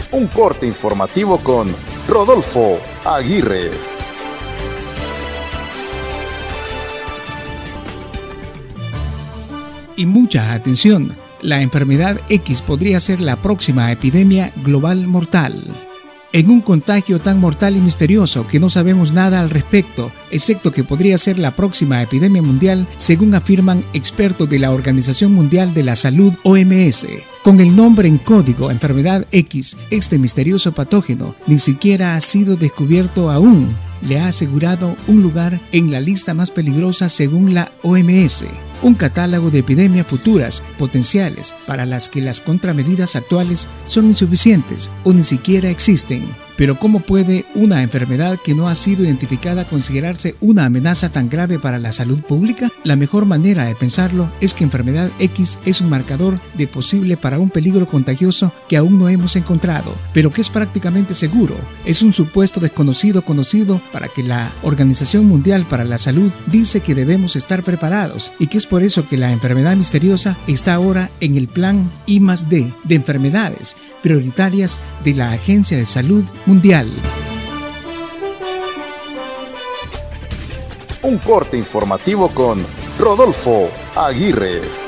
Un corte informativo con Rodolfo Aguirre. Y mucha atención, la enfermedad X podría ser la próxima epidemia global mortal. En un contagio tan mortal y misterioso que no sabemos nada al respecto, excepto que podría ser la próxima epidemia mundial, según afirman expertos de la Organización Mundial de la Salud, OMS. Con el nombre en código enfermedad X, este misterioso patógeno ni siquiera ha sido descubierto aún. Le ha asegurado un lugar en la lista más peligrosa según la OMS. Un catálogo de epidemias futuras potenciales para las que las contramedidas actuales son insuficientes o ni siquiera existen. Pero ¿cómo puede una enfermedad que no ha sido identificada considerarse una amenaza tan grave para la salud pública? La mejor manera de pensarlo es que enfermedad X es un marcador de posible para un peligro contagioso que aún no hemos encontrado, pero que es prácticamente seguro. Es un supuesto desconocido conocido para que la Organización Mundial para la Salud dice que debemos estar preparados y que es por eso que la enfermedad misteriosa está ahora en el plan I+D de enfermedades prioritarias de la Agencia de Salud Mundial. Un corte informativo con Rodolfo Aguirre.